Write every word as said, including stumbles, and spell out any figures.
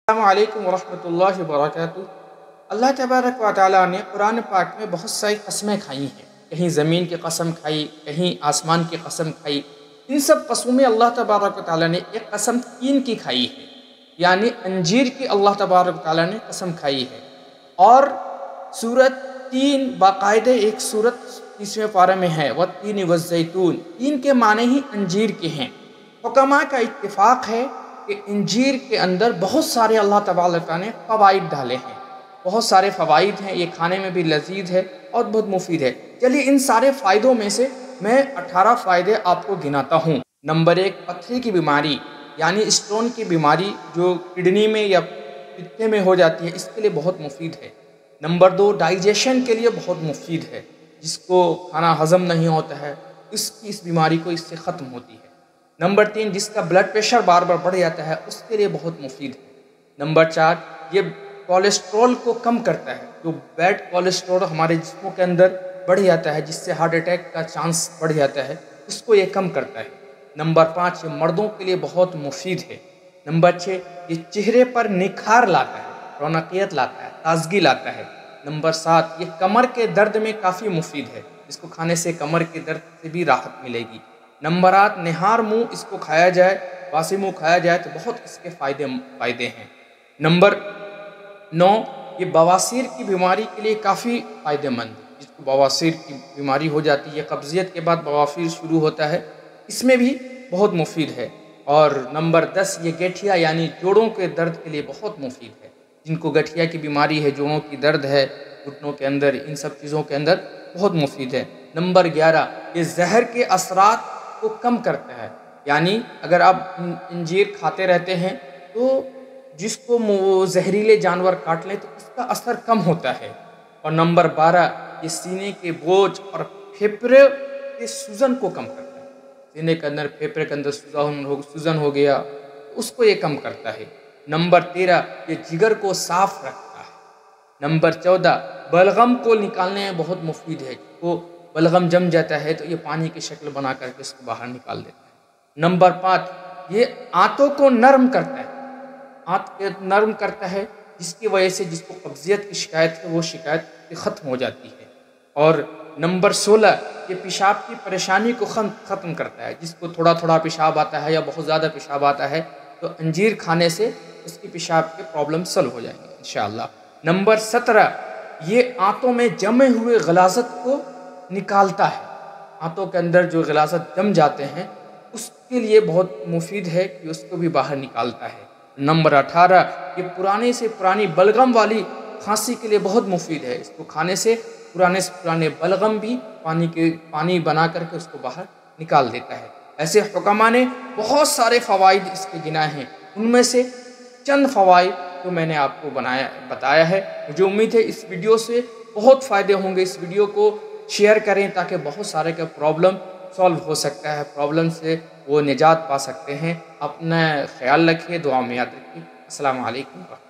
السلام علیکم ورحمۃ اللہ وبرکاتہ۔ اللہ تبارک و تعالیٰ نے قرآن پاک میں بہت ساری قسمیں کھائی ہیں، کہیں زمین کی قسم کھائی، کہیں آسمان کی قسم کھائی۔ ان سب قسموں میں اللہ تبارک و تعالیٰ نے ایک قسم تین کی کھائی ہے، یعنی انجیر کی اللہ تبارک و تعالیٰ نے قسم کھائی ہے۔ اور سورت تین باقاعدہ ایک سورت تیسرے پارے میں ہے، والتین والزیتون، تین کے معنی ہی انجیر کے ہیں۔ حکماء کا اتفاق ہے کہ انجیر کے اندر بہت سارے اللہ تبارک و تعالیٰ نے فوائد ڈالے ہیں، بہت سارے فوائد ہیں، یہ کھانے میں بھی لذیذ ہے اور بہت مفید ہے۔ چلیے ان سارے فائدوں میں سے میں اٹھارہ فائدے آپ کو گناتا ہوں۔ نمبر ایک، پتھری کی بیماری یعنی اسٹون کی بیماری جو کڈنی میں یا پتے میں ہو جاتی ہے، اس کے لیے بہت مفید ہے۔ نمبر دو، ڈائجیشن کے لیے بہت مفید ہے، جس کو کھانا ہضم نہیں ہوتا ہے اس کی اس بیماری کو اس سے ختم ہوتی ہے۔ نمبر تین، جس کا بلڈ پریشر بار بار بڑھ جاتا ہے اس کے لیے بہت مفید ہے۔ نمبر چار، یہ کولیسٹرول کو کم کرتا ہے، جو بیڈ کولیسٹرول ہمارے جسموں کے اندر بڑھ جاتا ہے جس سے ہارٹ اٹیک کا چانس بڑھ جاتا ہے، اس کو یہ کم کرتا ہے۔ نمبر پانچ، یہ مردوں کے لیے بہت مفید ہے۔ نمبر چھ، یہ چہرے پر نکھار لاتا ہے، رونقیت لاتا ہے، تازگی لاتا ہے۔ نمبر سات، یہ کمر کے درد میں کافی مفید ہے، اس کو کھانے سے کمر کے درد سے بھی راحت ملے گی۔ نمبر آٹھ، نہار منہ اس کو کھایا جائے، باسی منہ کھایا جائے تو بہت اس کے فائدے فائدے ہیں۔ نمبر نو، یہ بواسیر کی بیماری کے لیے کافی فائدہ مند ہے، جس کو بواسیر کی بیماری ہو جاتی ہے، قبضیت کے بعد بواسیر شروع ہوتا ہے، اس میں بھی بہت مفید ہے۔ اور نمبر دس، یہ گٹھیا یعنی جوڑوں کے درد کے لیے بہت مفید ہے، جن کو گٹھیا کی بیماری ہے، جوڑوں کی درد ہے گھٹنوں کے اندر، ان سب چیزوں کے اندر بہت مفید ہے۔ نمبر گیارہ، یہ زہر کے اثرات کو کم کرتا ہے، یعنی اگر آپ انجیر کھاتے رہتے ہیں تو جس کو زہریلے جانور کاٹ لیں تو اس کا اثر کم ہوتا ہے۔ اور نمبر بارہ، یہ سینے کے بوجھ اور پھیپھڑے کے سوجن کو کم کرتا ہے، سینے کے اندر پھیپھڑے کے اندر سوجن ہو گیا اس کو یہ کم کرتا ہے۔ نمبر تیرہ، یہ جگر کو صاف رکھتا ہے۔ نمبر چودہ، بلغم کو نکالنے میں بہت مفید ہے، وہ بلغم جم جاتا ہے تو یہ پانی کی شکل بنا کر کے اس کو باہر نکال دیتا ہے۔ نمبر پانچ، یہ آنتوں کو نرم کرتا ہے، آنت نرم کرتا ہے جس کی وجہ سے جس کو قبضیت کی شکایت ہے وہ شکایت ختم ہو جاتی ہے۔ اور نمبر سولہ، یہ پیشاب کی پریشانی کو ختم کرتا ہے، جس کو تھوڑا تھوڑا پیشاب آتا ہے یا بہت زیادہ پیشاب آتا ہے تو انجیر کھانے سے اس کی پیشاب کے پرابلم سلو ہو جائیں گے انشاءاللہ۔ نمبر سترہ، یہ آنتوں میں جمے ہوئے غلاظت کو نکالتا ہے، آنتوں کے اندر جو غلاظت جم جاتے ہیں اس کے لیے بہت مفید ہے کہ اس کو بھی باہر نکالتا ہے۔ نمبر اٹھارہ، یہ پرانے سے پرانی بلغم والی کھانسی کے لیے بہت مفید ہے، اس کو کھانے سے پرانے سے پرانے بلغم بھی پانی کے پانی بنا کر کے اس کو باہر نکال دیتا ہے۔ ایسے حکماء نے بہت سارے فوائد اس کے گنائے ہیں، ان میں سے چند فوائد جو میں نے آپ کو بنایا بتایا ہے۔ مجھے امید ہے اس ویڈیو سے بہت فائدے ہوں گے، اس ویڈیو کو شیئر کریں تاکہ بہت سارے کا پرابلم سالو ہو سکتا ہے، پرابلم سے وہ نجات پا سکتے ہیں۔ اپنا خیال رکھیے، دعا میں یاد رکھیے۔ السلام علیکم۔